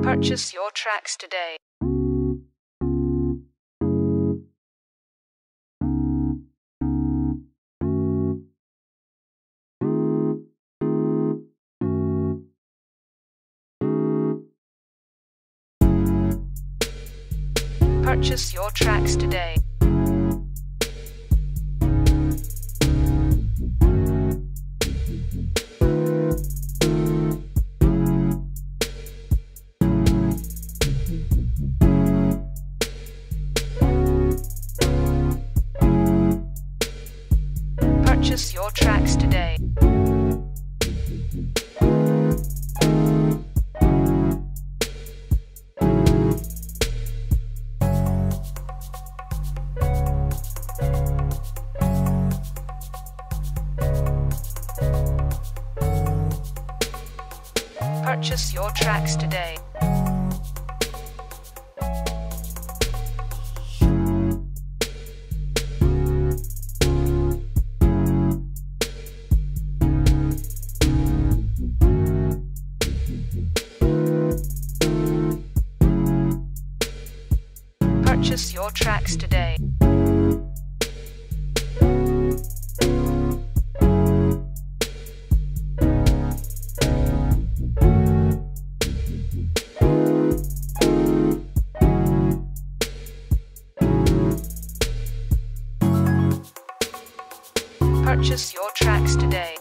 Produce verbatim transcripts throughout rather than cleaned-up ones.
Purchase your tracks today. Purchase your tracks today. Purchase your tracks today. Purchase your tracks today. Purchase your tracks today. Purchase your tracks today.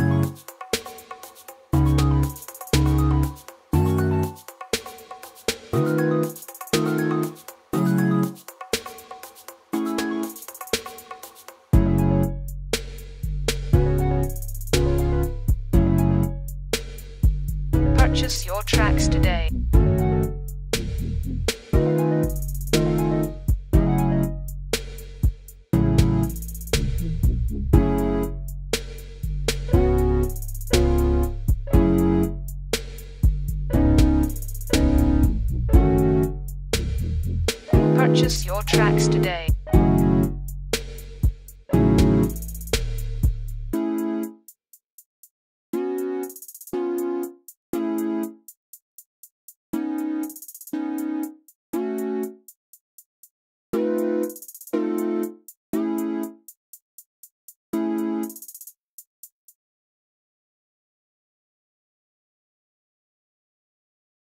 Purchase your tracks today. Purchase your tracks today.